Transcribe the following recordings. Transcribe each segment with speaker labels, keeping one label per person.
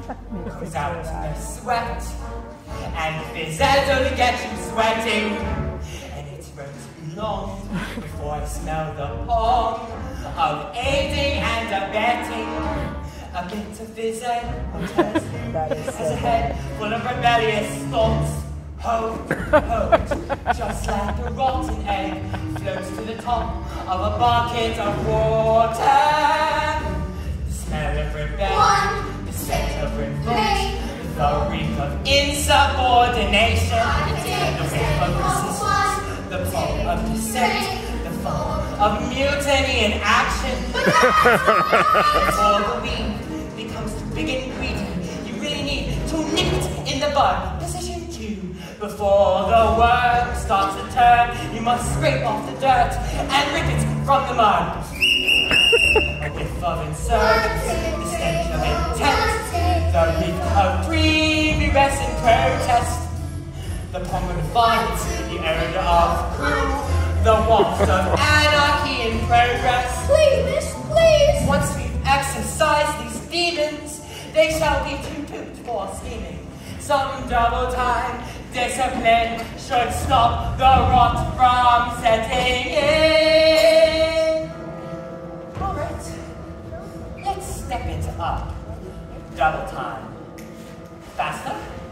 Speaker 1: goes out in their sweat, and Phys only gets you sweating, and it won't be long before I smell the pong of aiding and abetting. A bit of Phys will test you as a head full of rebellious thoughts. Hold, just like a rotten egg floats to the top of a bucket of water. The smell of rebellion, the scent of revolt, the reek of insubordination, the whiff of resistance, the pop of dissent, the fall of mutiny in action. Before the weed becomes too big and greedy, you really need to nip it in the bud. Position 2. Before the worm starts to turn, you must scrape off the dirt and rip it from the mud. A whiff of insurgence, the stench of intent, the reek of dreaminess and protest, the pong of defiance, the odor of crew, the waft of anarchy in progress.
Speaker 2: Please, miss, please!
Speaker 1: Once we've exorcised these demons, they shall be too pooped for scheming. Some double time discipline should stop the rot from setting in. Alright, let's step it up. Double time. Faster.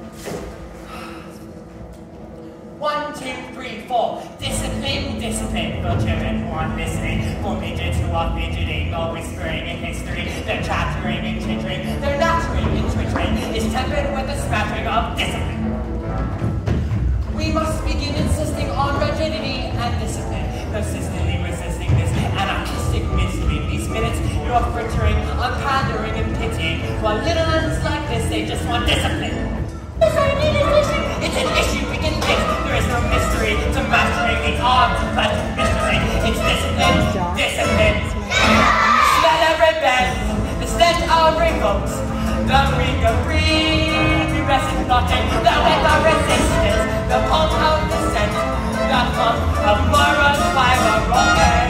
Speaker 1: 1, 2, 3, 4. Discipline, discipline. For children who aren't listening. For midgets who are fidgeting or whispering in history. They're chattering and chittering. Their nattering and twittering is tempered with a smattering of discipline. We must begin insisting on rigidity and discipline. Persistently resisting this anarchistic misery. These minutes you are frittering, unpandering and pitying. While little ones like this, they just want discipline.
Speaker 2: Yes, I need an issue.
Speaker 1: It's an issue we can fix. There is no mystery to mastering the art of mystery. It's discipline, discipline. Smell of rebel, the stench of revolt, the reek of regress and plotting, the whiff of resistance, the pulse of dissent, the funk of moral fiber rotting.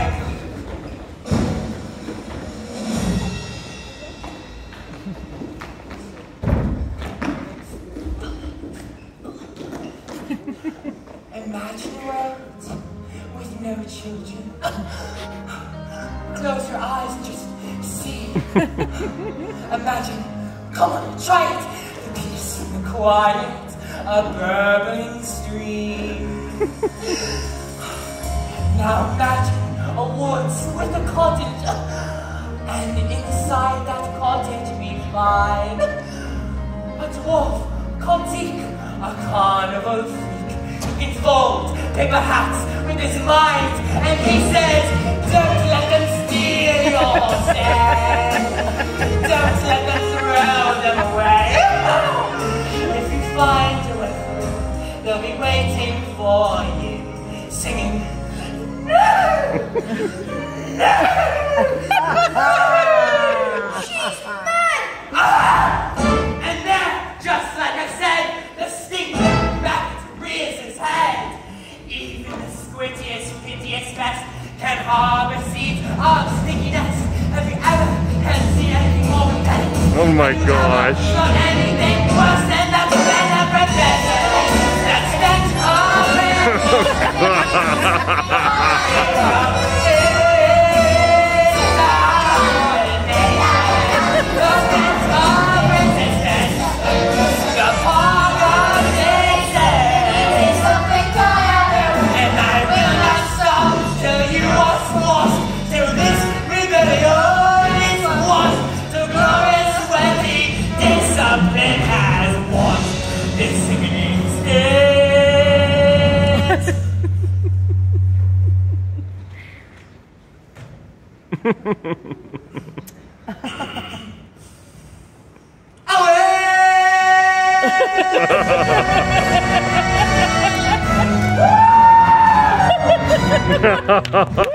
Speaker 1: Imagine a world with no children. Close your eyes and just see. Imagine, come on, try it. The peace and the quiet, a burbling stream. Now imagine a woods with a cottage, and inside that cottage we find a dwarf called Zeke, a carnival freak. Involved paper hats with his mind, and he says, don't let them steal your stand. Don't let them throw them away. If you find a way through, they'll be waiting for you, singing, no! No! She's mad! And there, just like I said, the stink rabbit rears his head. Even the squiddiest, piteous pest can harbor seeds of stickiness. Have you ever seen anything more pathetic?
Speaker 3: Oh my gosh.
Speaker 1: Not anything worse than that smell of rebellion. That stench
Speaker 3: Ha ha ha!